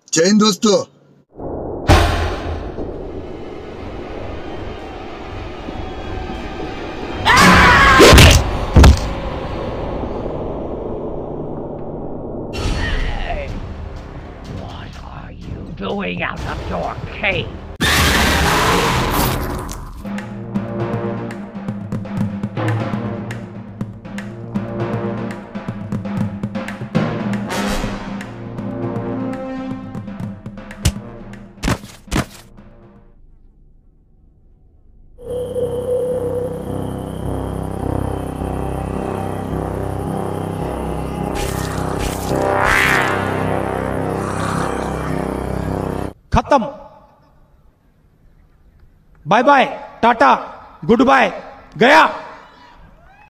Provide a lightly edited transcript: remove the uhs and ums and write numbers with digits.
जय हिंद दोस्तों। What are you doing out of your cave? खत्म। Bye bye, tata, goodbye, गया।